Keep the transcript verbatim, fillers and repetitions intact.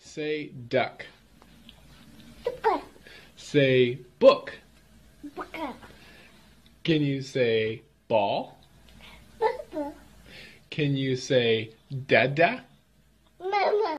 Say duck. Duck. Say book. Book. Can you say ball? Book. Can you say dada? Mama.